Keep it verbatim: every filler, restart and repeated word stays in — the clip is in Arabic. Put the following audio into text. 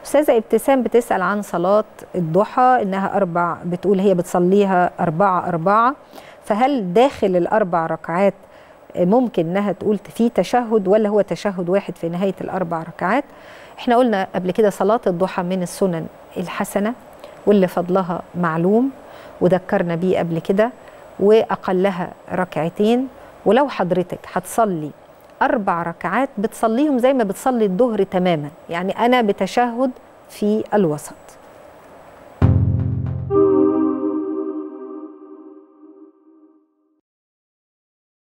أستاذة ابتسام بتسأل عن صلاة الضحى، إنها أربع، بتقول هي بتصليها أربعة أربعة، فهل داخل الأربع ركعات ممكن إنها تقول في تشهد ولا هو تشهد واحد في نهاية الأربع ركعات؟ إحنا قلنا قبل كده صلاة الضحى من السنن الحسنة واللي فضلها معلوم وذكرنا بيه قبل كده، وأقلها ركعتين. ولو حضرتك هتصلي أربع ركعات بتصليهم زي ما بتصلي الظهر تماما، يعني أنا بتشهد في الوسط.